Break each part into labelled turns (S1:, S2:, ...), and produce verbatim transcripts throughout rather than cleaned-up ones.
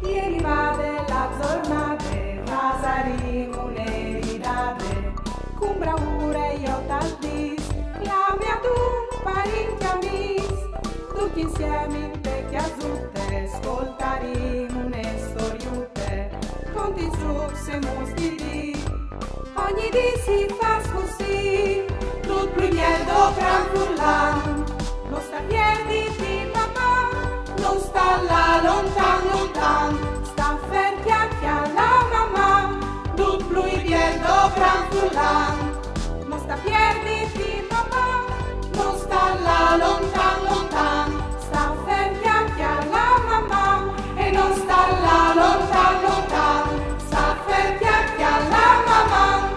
S1: Ieri vade la giornata, pasaremo un'eridate, con bravura io tal dis, la mia tu parenti amis, tutti insieme in te chiasutte, ascoltaremo une storiute, conti giù se mostri di, ogni di si fa così, tutto primiero gran furlan, non sta piedi di mamma, non sta là lontan lontan, sta ferti anche alla mamma, tutto primiero gran furlan, non sta piedi di mamma, non sta là lontan lontan, sta ferti anche alla mamma, e non sta là lontan lontan, sta ferti anche alla mamma.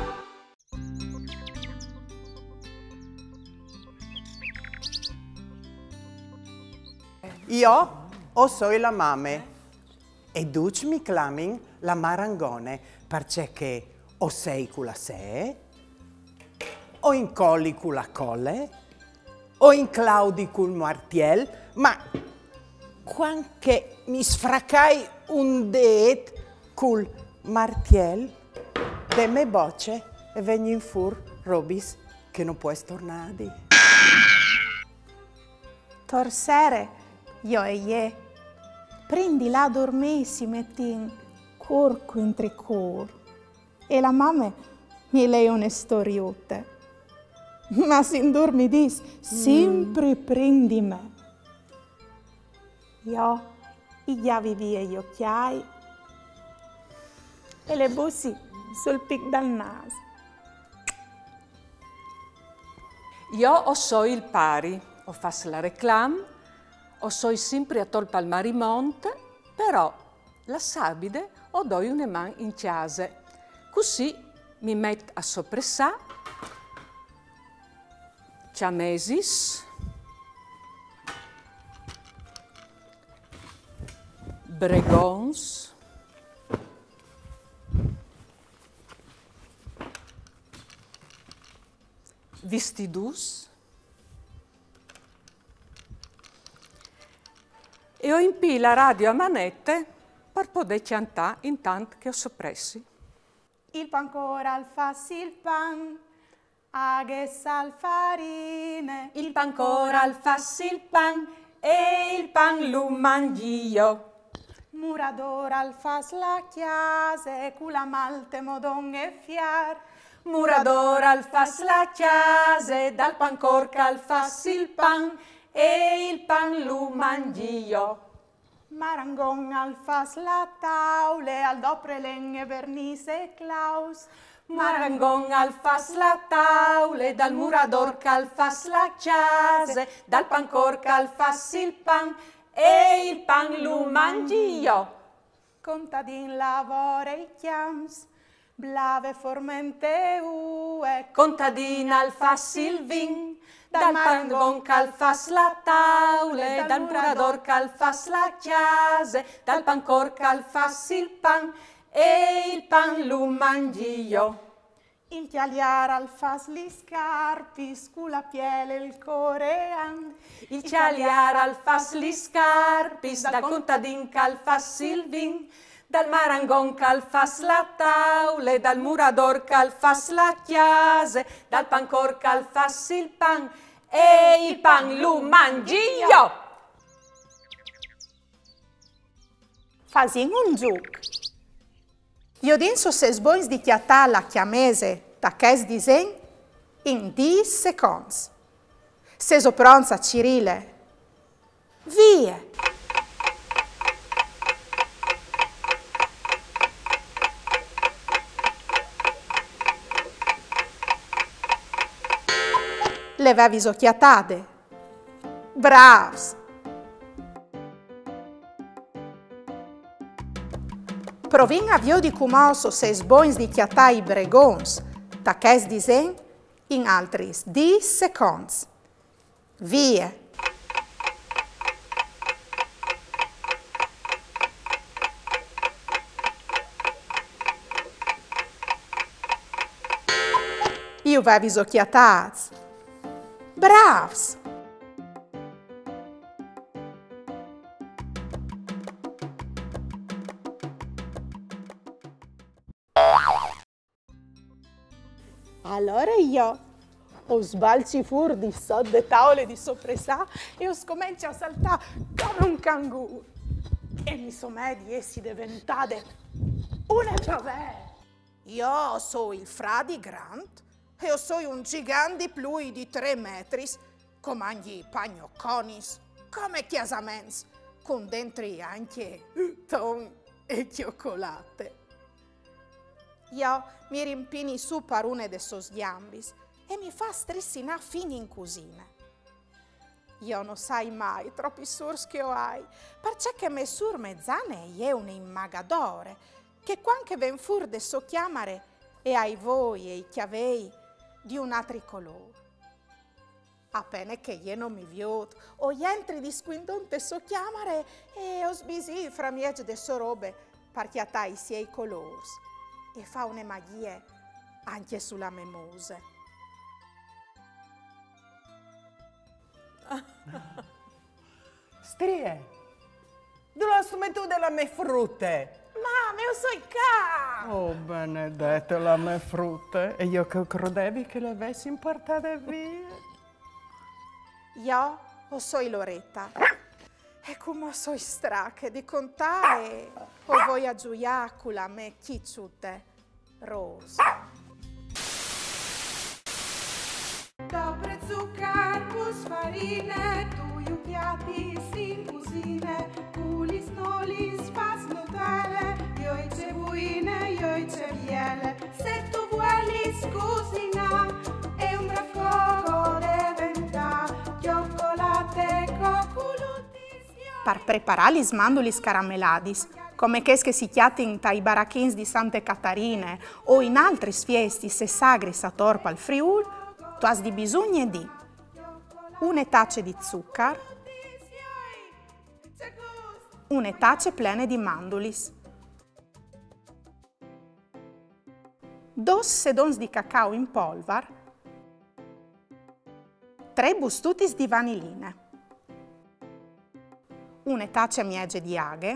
S2: Io o sono la mame e duc mi clamin la marangone perché o sei con la se, o in colli con la colle, o in claudi col martiel, ma quando mi sfracai un det col martiel, de me bocce e vegni in fur robis che non puoi tornare.
S3: Torsere, io e ie, prendi la dormessi, metti in corco in tricor, e la mamma mi lei une storiute. Ma se dormi dis, sempre mm. prendi me. Io, i chiavi via gli occhiai e le bussi sul pic dal naso.
S4: Io o so il pari, o fas la reclam, o so sempre a tol palmarimont, però la sabide o doi une man in chiase. Così mi met a soppressà, ciamesis, bregons, vistidus, e ho in pila radio a manette per poter cantare intanto che ho soppressi.
S3: Il pan coral fa il pan, aghe sal farine.
S4: Il pan coral fa il pan e il pan lo mangio.
S3: Murador al fas la chiase, cu la malte modon e fiar.
S4: Murador al fas la chiase, dal pan corca al fas il pan e il pan lo mangio.
S3: Marangon al fas la taule, al dopre leghe vernise e claus.
S4: Marangon al fas la taule, dal murador cal fas la chiase, dal pan corca al fas il pan e il pan lo mangio.
S3: Contadin lavora i chiams, blave formente ue.
S4: Contadina al fas il vin, dal marangon cal fas la taule, dal murador cal fas la chiase, dal pan corca al fas il pan e il pan lo mangio.
S3: Il chialiar al fas li scarpis, cu la piele il corean.
S4: Il cialiar al fas li scarpis, dal contadin cal fas il vin, dal marangon cal fas la taule, dal murador cal fas la chiase, dal pancor cal fas il pan e il pan lo mangio.
S3: Fasin un giuc. Io denso ses bons di chiatà la chiamese da ches disen in dieci secondi. Seso pronza Cirile. Via! Le avevi occhiatate. Bravs! Provin avio di cumoso ses bons di chiatà i bregons, da ches disen in altris dieci secondi. Via! Io avevi occhiatats. Bravs! Allora io ho sbalci fur di sotto le tavole di soppressà e ho scomincio a saltare come un canguro. E mi sono di essi diventate una giovane. Io sono il Fra di Grant e io sono un gigante più di tre metri, con mangi pagnocconis, come chiasaments, con dentro anche ton e cioccolate. Io mi rimpini su per una de sos gambis e mi fa stressina fino in cucina. Io non sai mai troppi surs che ho hai, perché me sur mezzane è un immagadore, che quanche ven fur de so chiamare e ai voi e i chiavei di un altro colore. Appena che io non mi viot, o entri di squindonte so chiamare e ho sbisi fra miege de so robe, perché a tai sia i colors, e fa une magie anche sulla memose.
S2: Strie, dove strumento della me frutte?
S3: Mamma, io so il ca!
S2: Oh, benedetto, la me frutte. E io che credevi che le avessi portate via.
S3: Io o sono Loretta. E come sono strache di contare o voi a gioiacula me chicciute rosa.
S1: Dobre zuccar, pus farine, tu iucchiati in cusine, pulis nolis, fas nutelle, io i cebuine, io i ceviele. Se tu vuoi scusina, è un bracco diventa, cioccolate, cocolutis.
S3: Per preparare gli smandulis caramelladis, come che si chiatin tai barachins di Sante Catarine o in altri fiesti se sagri sa torpa al Friul, tu has di bisogno di una taccia di zucchero, una taccia plena di mandulis, dos sedons di cacao in polvar, tre bustutis di vaniline, una taccia miege di aghe.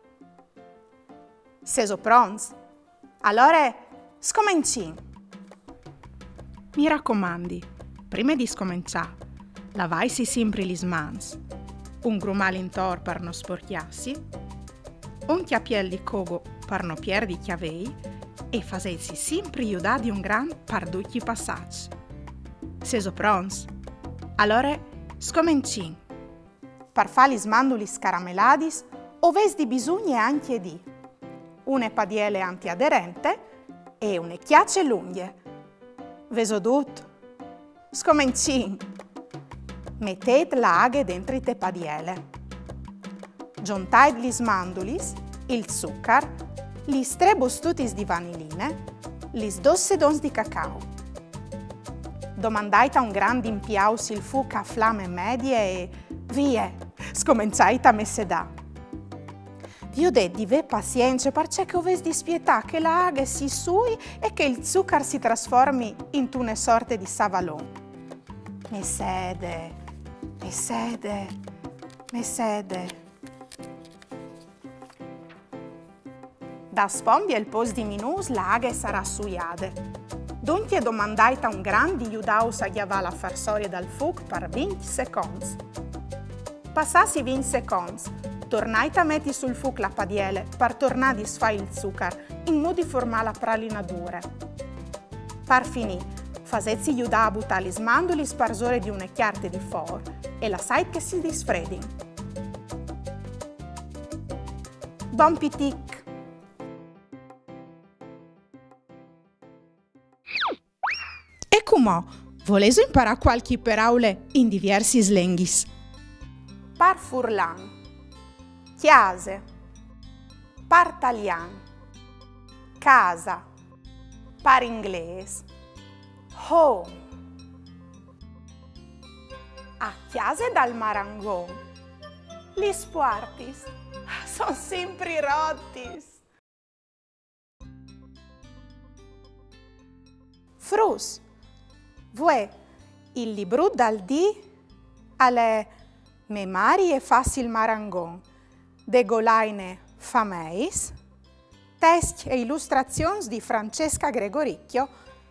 S3: Seso pronti? Allora, scomincin. Mi raccomandi, prima di scominciare, lavai-si sempre gli mans, un grumale in tor per non sporchiarsi, un chiappiel di cogo per non perdere chiavei e fasesi sempre aiutare di un gran per tutti i passaggi. Seso pronti? Allora, scomincin. Per fare gli smanduli scaramelladis, oves di bisogno anche di una padiele antiaderente e une chiacce lunghe. Veso tutto. Scomincin. Mettete l'aghe dentro te padiele. Giuntate gli smandulis, il zucchero, gli tre bustutis di vaniline, gli dos sedons di cacao. Domandate a un grande impiaus il fuoco a fiamme medie e via, scominciate a messedà. Io de di ve pazienza perché oves di spietà che la aghe si sui e che il zucchero si trasformi in una sorte di savalon. Me sede, me sede, me sede. Da spombia il pos di minus la aghe sarà suiade. Dunque domandate a un grande iudaus a chiavare la farsoria dal fuoco per venti secondi. Passassi venti secondi. Tornate a metti sul fuoco la padiele per tornare a disfare il zucchero in modo di formare la pralina dura. Per finire, fasetsi aiutare a buttare gli smanduli sparsore di una chiarte di for e lasciate che si disfredin. Bon pitic! E come? Volete imparare qualche paraule in diversi slenghis? Par furlan. Chiase, partalian, casa, par inglese, home. A chiase dal Marangon, gli spuartis sono sempre rottis. Frus, vuoi il libro dal di alle memorie facil Marangon. De Golaine Fameis, testi e illustrazioni di Francesca Gregoricchio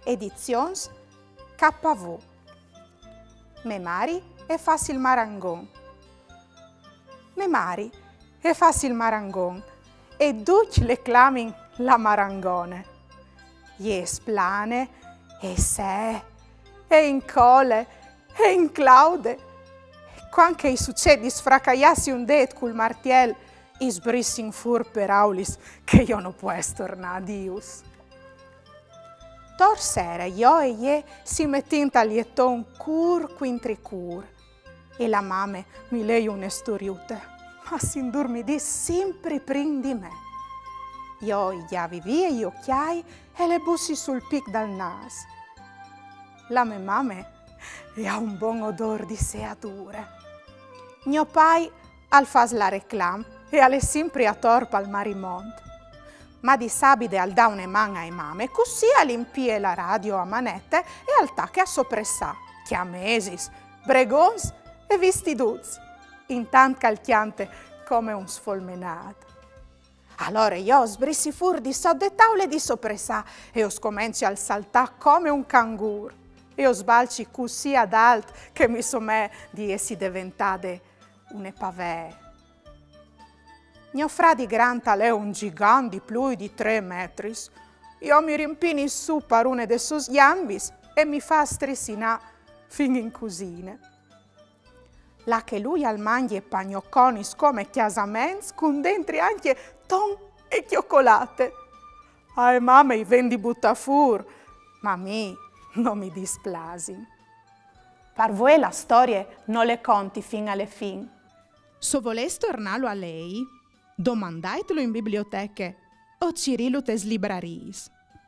S3: Edizions K V. Me mari e facil marangon. Me mari e facil marangon. E duc le clamin la marangone. Ies plane, e se, e in cole, e in claude. Quanche i succedi sfracaiassi un det cul martiel, is brissin fur per aulis, che io non può estorna a Dius. Tor sera io e ie si mettinta a lieton cur quintricur, e la mame mi lei un storiute, ma s'indurmidì sempre prin di me. Io gli avvivi gli occhiai e le bussi sul pic dal nas. La mia mame ha un buon odor di seadure. Mio pai al fas la reclam e alle sempre a torpa al marimont. Ma di sabide al da une man ai mame, così all'impie la radio a manette e al tacche a sopressà, chiamesis, bregons e vestiduz, intant calchiante come un sfolmenato. Allora io sbrissi fur di sodde taule di sopressà e o scomenci al saltà come un cangur. E o sbalci così ad alt che mi somè di essi diventade une pavè. Mio fradi Granta è un gigante di più di tre metri. Io mi rimpini su parune de sus gambis e mi fa strissinà fin in cusine. La che lui al mangi e pagnoconis come chiasaments con dentri anche ton e cioccolate. Ai mamma i vendi butta fur, ma mi non mi displasi. Per voi la storia non le conti fin alle fin.
S5: Se voleste tornarlo a lei, domandatelo in biblioteche o cirilutes libraris.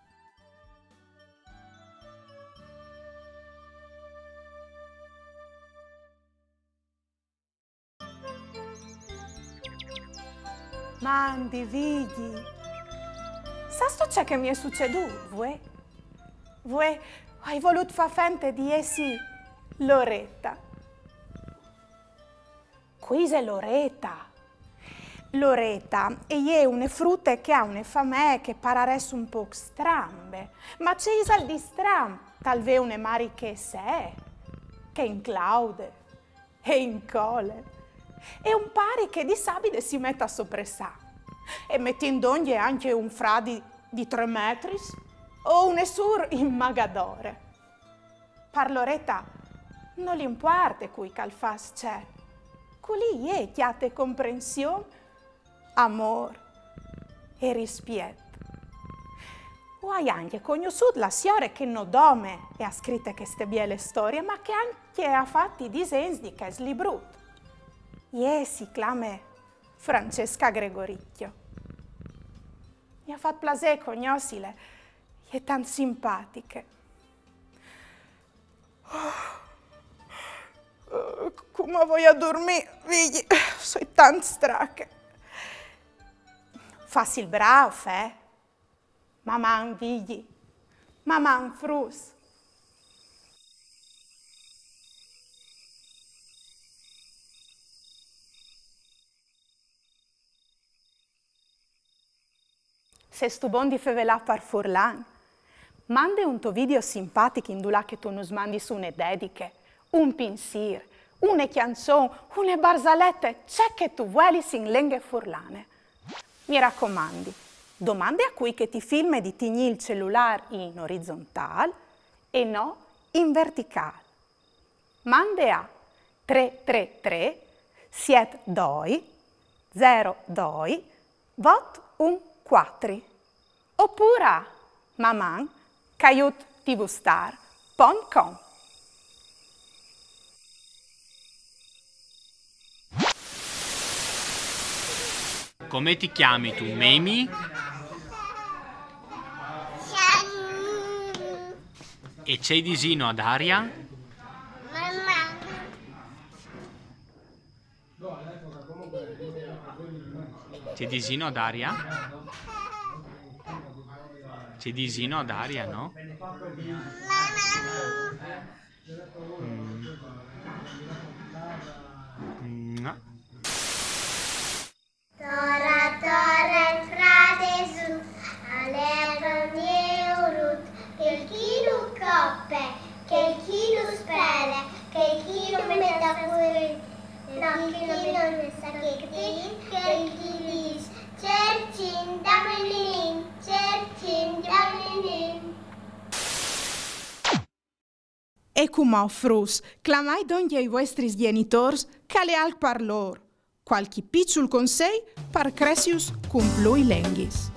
S3: Mandi, vidi. Sa sto c'è che mi è succeduto, voi? Voi hai voluto far fente di essi Loretta. Qui è Loretta. Loretta è una frutta che ha una famè che pararesse un po' strambe, ma c'è il di stram, talve une mari che se, che in claude e in cole. E un pari che di sabide si mette a sopressà e mette in d'ogni anche un fradi di tre metri o un esur in magadore. Par Loretta non l'importa cui calfas c'è, culi è chiate comprensione, amor e rispetto. O hai anche conosciuto la signora che non dome e ha scritto queste belle storie, ma che anche ha fatto i disegni di questo libro. E si chiama Francesca Gregoricchio. Mi ha fatto piacere conoscere, è tanto simpatica. Oh, come voglio dormire, vedi, sono tanto stanca. Fassi il bravo, eh? Mamma vedi, mamma frus. Se stu bon di fevelà par Furlan, mande un tuo video simpatico in dula che tu nos mandi su une dediche, un pinsir, une canzone, une barzalette, c'è che tu vuoi in lingue furlane. Mi raccomandi, domande a cui che ti filma di tigni il cellulare in orizzontale e no in verticale. Mande a tre tre tre sette due zero due vot un quattro oppure a maman caiut tvstar punto com.
S6: Come ti chiami tu, Memi? E c'è disino ad aria?
S7: Mamma.
S6: C'è disino ad aria? C'è disino ad aria, no? Mm. Mm.
S7: Tora, tora, frate su, alle urut, il chilo
S5: e cum au frus, clamai donde ai vostri genitors, cale al parlor. Qualche picciul consei par cresius cum plui lenghis.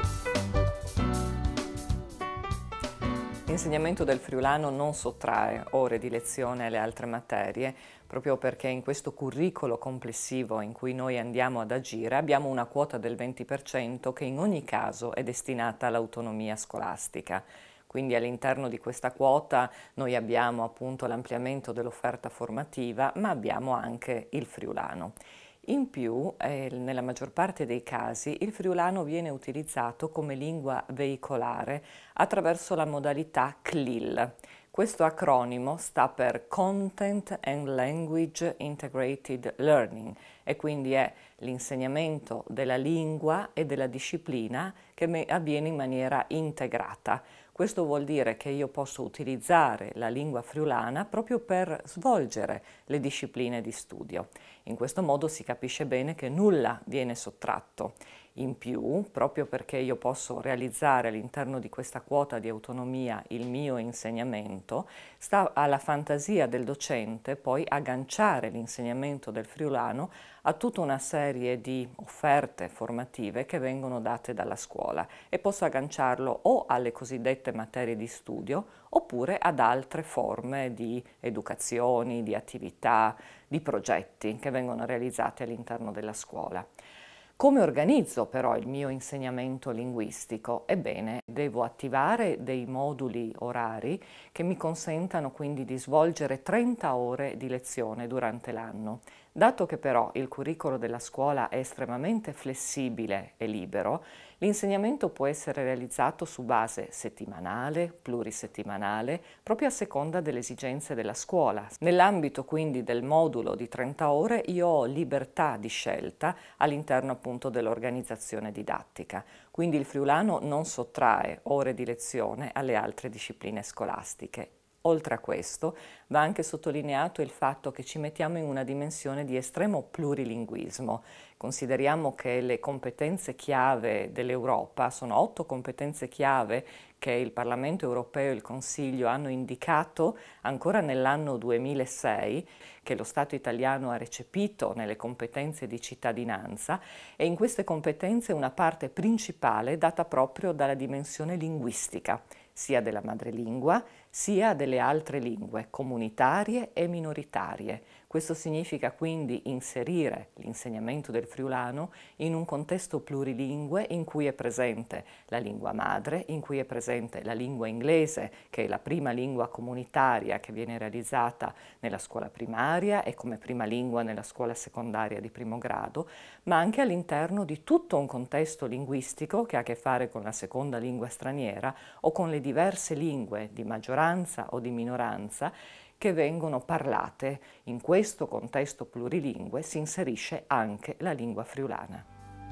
S8: L'insegnamento del friulano non sottrae ore di lezione alle altre materie, proprio perché in questo curriculum complessivo in cui noi andiamo ad agire abbiamo una quota del venti per cento che in ogni caso è destinata all'autonomia scolastica. Quindi all'interno di questa quota noi abbiamo appunto l'ampliamento dell'offerta formativa, ma abbiamo anche il friulano. In più, eh, nella maggior parte dei casi, il friulano viene utilizzato come lingua veicolare attraverso la modalità C L I L. Questo acronimo sta per Content and Language Integrated Learning e quindi è l'insegnamento della lingua e della disciplina che avviene in maniera integrata. Questo vuol dire che io posso utilizzare la lingua friulana proprio per svolgere le discipline di studio. In questo modo si capisce bene che nulla viene sottratto. In più, proprio perché io posso realizzare all'interno di questa quota di autonomia il mio insegnamento, sta alla fantasia del docente poi agganciare l'insegnamento del friulano a tutta una serie di offerte formative che vengono date dalla scuola e posso agganciarlo o alle cosiddette materie di studio oppure ad altre forme di educazioni, di attività, di progetti che vengono realizzati all'interno della scuola. Come organizzo però il mio insegnamento linguistico? Ebbene, devo attivare dei moduli orari che mi consentano quindi di svolgere trenta ore di lezione durante l'anno. Dato che però il curriculum della scuola è estremamente flessibile e libero, l'insegnamento può essere realizzato su base settimanale, plurisettimanale, proprio a seconda delle esigenze della scuola. Nell'ambito quindi del modulo di trenta ore io ho libertà di scelta all'interno appunto dell'organizzazione didattica. Quindi il friulano non sottrae ore di lezione alle altre discipline scolastiche. Oltre a questo, va anche sottolineato il fatto che ci mettiamo in una dimensione di estremo plurilinguismo. Consideriamo che le competenze chiave dell'Europa sono otto competenze chiave che il Parlamento europeo e il Consiglio hanno indicato ancora nell'anno duemilasei, che lo Stato italiano ha recepito nelle competenze di cittadinanza, e in queste competenze una parte principale è data proprio dalla dimensione linguistica, sia della madrelingua, sia delle altre lingue comunitarie e minoritarie. Questo significa quindi inserire l'insegnamento del friulano in un contesto plurilingue in cui è presente la lingua madre, in cui è presente la lingua inglese, che è la prima lingua comunitaria che viene realizzata nella scuola primaria e come prima lingua nella scuola secondaria di primo grado, ma anche all'interno di tutto un contesto linguistico che ha a che fare con la seconda lingua straniera o con le diverse lingue di maggioranza o di minoranza che vengono parlate. In questo contesto plurilingue si inserisce anche la lingua friulana.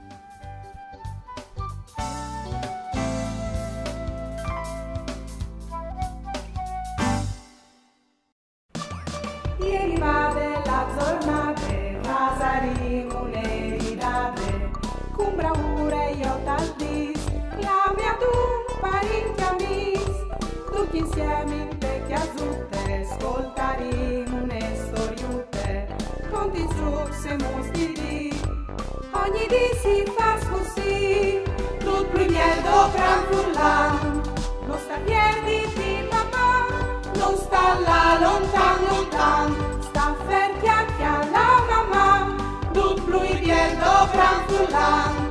S1: Ieri va della giornate, Vasarino l'eridate, con bravura io t'aldis, la mia tu parinca mis, tutti insieme in te chiasutte, ascoltaremo une storiute, conti giù se mostri, ogni di si fa così, tutto primier do gran furlan, non sta piedi di papà, non sta là lontan lontan, sta fer chiacchia la mamma, tutto primier do gran furlan.